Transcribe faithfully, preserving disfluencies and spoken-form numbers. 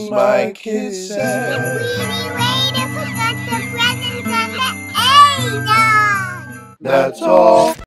my kids said. Wheezy Waiter forgot the presents and the eggnog. That's all.